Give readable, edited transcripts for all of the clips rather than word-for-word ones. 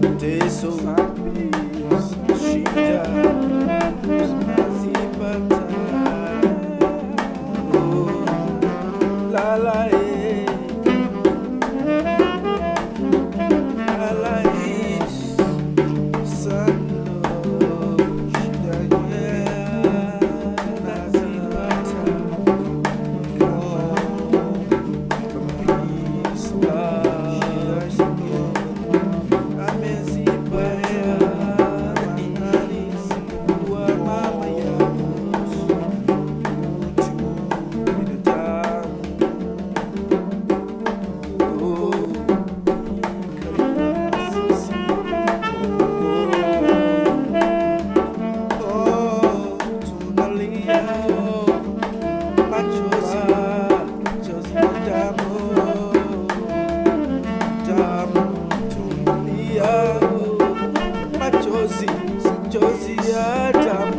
Teso shida nazipata, oh, lala lala sando shida nazipata, machozi ya damu,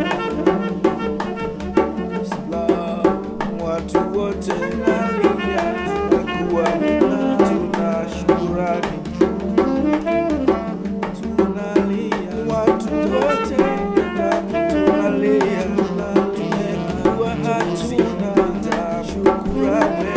watu wote nalia, tunakuwa tuna shukrani, tunalia, watu wote tunalia, tumekuwa hatuna shukrani.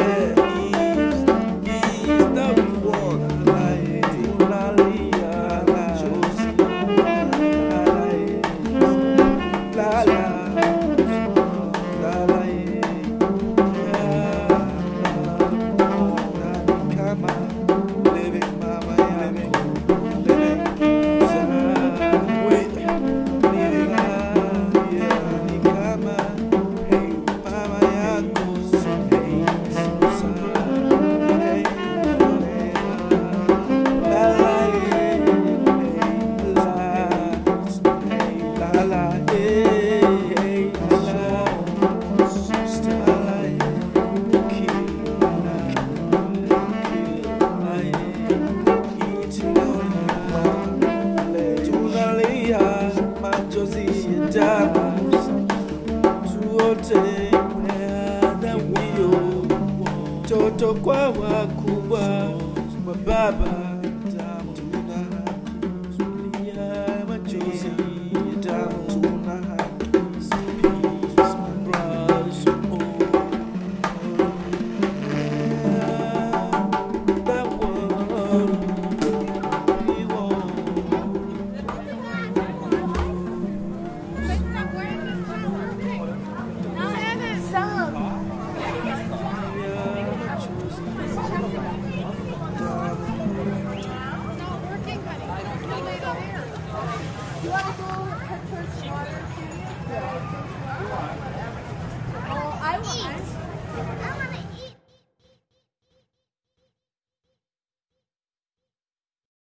Toto kwa wakubwa kwa baba, tunalia machozi ya damu, tuna You want to go cut towards the water?